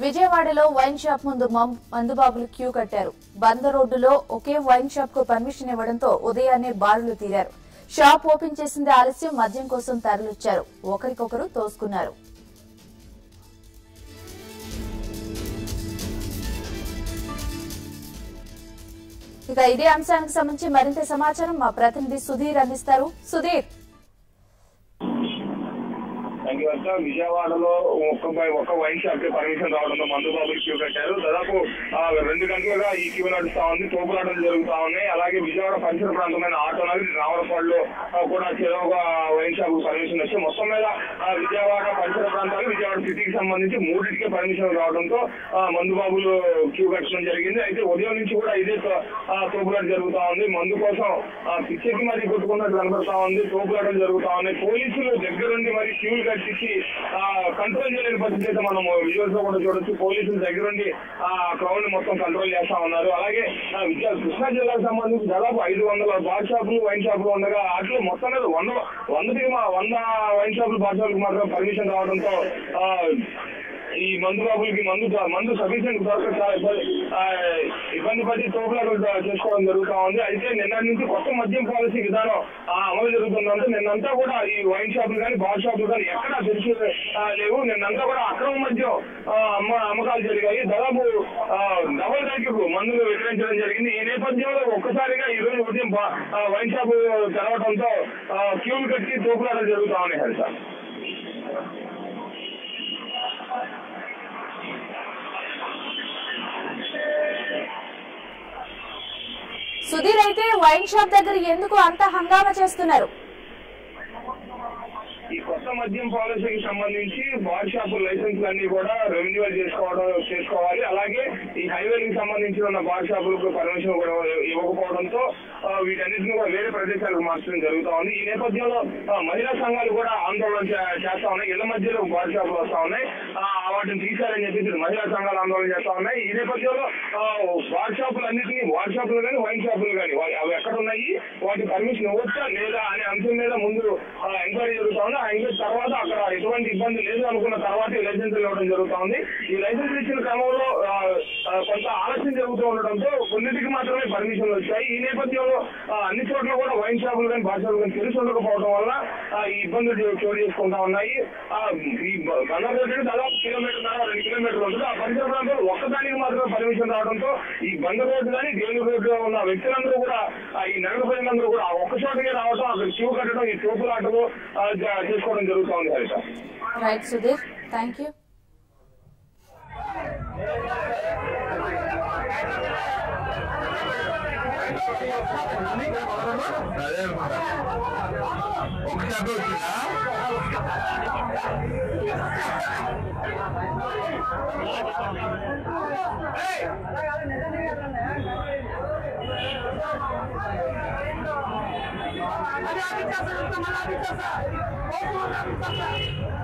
విజయవాడలో wine shop ముందు మందుబాబులు queue కట్టారు. బంద రోడ్డులో ఒకే వైన్ షాప్ కు పర్మిషన్ ఇవ్వడంతో ఉదయాన్నే బారులు తీరారు. షాప్ ఓపెన్ చేసింది ఆలస్యం, మద్యం కోసం తరలిచ్చారు. ఒకరికొకరు తోసుకున్నారు. ఇక ఇదే అంశానికి సంబంధించి మరింత సమాచారం మా ప్రతినిధి సుధీర్ అందిస్తారు. సుధీర్, విజయవాడలో ఒక వైన్ షాప్ కి పర్మిషన్ రావడంతో మందుబాబులు క్యూ కట్టారు. దాదాపు 2 గంటలుగా ఈ క్యూ నడుస్తా ఉంది. తోపులాటలు జరుగుతా ఉన్నాయి. అలాగే విజయవాడ పరిసర ప్రాంతమైన ఆటోనగర్, రావణపాడులో కూడా చెరొక వైన్ షాప్ కు పర్మిషన్ వచ్చి మొత్తం మీద విజయవాడ పరిసర ప్రాంతాలు, విజయవాడ సిటీకి సంబంధించి 3టికే పర్మిషన్ రావడంతో మందుబాబులు క్యూ కట్టడం జరిగింది. అయితే ఉదయం నుంచి కూడా ఇదే తోపులాట జరుగుతా ఉంది. మందు కోసం పిచ్చెక్కి మరీ కొట్టుకున్నట్టు కనబడతా ఉంది. తోపులాటలు జరుగుతా ఉన్నాయి. పోలీసులు దగ్గరుండి మరి క్యూలు కట్టించి కంట్రోల్ చేయలేని పరిస్థితి అయితే మనం విజువల్స్ లో కూడా చూడొచ్చు. పోలీసులు దగ్గరుండి క్రౌడ్ ని మొత్తం కంట్రోల్ చేస్తా ఉన్నారు. అలాగే కృష్ణా జిల్లాకు సంబంధించి దాదాపు 500 బార్ షాపులు, వైన్ షాపులు ఉండగా వాటిలో మొత్తం మీద 100 వైన్ షాపులు, బార్ షాపులకు మాత్రం పర్మిషన్ రావడంతో ఈ మందుబాబులకి మందు సఫిషియెంట్ దొరక చాలా ఇబ్బంది పడి తోపులాటలు చేసుకోవడం జరుగుతా ఉంది. అయితే నిన్న నుంచి కొత్త మద్యం పాలసీ విధానం అమలు జరుగుతుందంటే నిన్నంతా కూడా ఈ వైన్ షాపులు కానీ, బార్ షాపులు కానీ ఎక్కడా తెలిసి లేవు. నిన్నంతా కూడా అక్రమ మద్యం అమ్మకాలు జరిగాయి. దాదాపు డబల్ రేట్లకు మందులు విక్రయించడం జరిగింది. ఈ నేపథ్యంలో ఒక్కసారిగా ఈ రోజు ఉదయం వైన్ షాపు తెరవడంతో క్యూలు కట్టి తోపులాటలు జరుగుతా ఉన్నాయి. హరిత సుధీర్, అయితే వైన్ షాప్ దగ్గర ఎందుకు అంత హంగామా చేస్తున్నారు? ఈ కొత్త మద్యం పాలసీకి సంబంధించి బార్ షాపు లైసెన్స్లన్నీ కూడా రెన్యువల్ చేసుకోవాలి. అలాగే ఈ హైవేలకు సంబంధించి ఉన్న బార్ షాపులకు పర్మిషన్ కూడా ఇవ్వకపోవడంతో వీటన్నిటిని కూడా వేరే ప్రదేశాలకు మార్చడం జరుగుతా ఉంది. ఈ నేపథ్యంలో మహిళా సంఘాలు కూడా ఆందోళన చేస్తా ఉన్నాయి. ఇళ్ల మధ్యలో బార్ షాపులు వస్తా ఉన్నాయి. వాటిని తీశారని చెప్పి మహిళా సంఘాలు ఆందోళన చేస్తా ఉన్నాయి. ఈ నేపథ్యంలో బార్ షాపులన్నింటినీ, బార్ షాపులు కానీ, వైన్ షాపులు కానీ అవి ఎక్కడ ఉన్నాయి, వాటి పర్మిషన్ ఇవ్వచ్చా లేదా అనే అంశం మీద ముందు ఎంక్వైరీ జరుగుతా ఉంది. ఆ ఎంక్వైరీ తర్వాత అక్కడ ఎటువంటి ఇబ్బంది లేదు అనుకున్న తర్వాత ఈ లైసెన్సులు ఇవ్వడం జరుగుతా ఉంది. ఈ లైసెన్సులు ఇచ్చిన క్రమంలో కొంత ఆలస్యం జరుగుతూ ఉండడంతో కొన్నిటికి మాత్రమే పర్మిషన్లు వచ్చాయి. ఈ నేపథ్యంలో అన్ని చోట్ల కూడా వైన్ షాపులు కానీ, బార్ షాపులు కానీ తెలిసి ఉండకపోవడం వల్ల ఈ ఇబ్బందులు చోటు చేసుకుంటా ఉన్నాయి. ఈ బందర్ దాదాపు 1.5 కిలోమీటర్ 2 కిలోమీటర్లు ఉంటుంది. ఆ పరిసర ప్రాంతంలో ఒక్కదానికి మాత్రమే పర్మిషన్ రావడంతో ఈ బందర్ రోడ్డు కానీ, దేవుని రోడ్డులో ఉన్న వ్యక్తులందరూ కూడా, ఈ నగర ప్రజలందరూ కూడా ఒక్క చోటకే రావడం, అక్కడ క్యూ కట్టడం, ఈ తోపులాటలు చేసుకోవడం జరుగుతూ ఉంది. Haritha right Sudheer, thank you. Hey!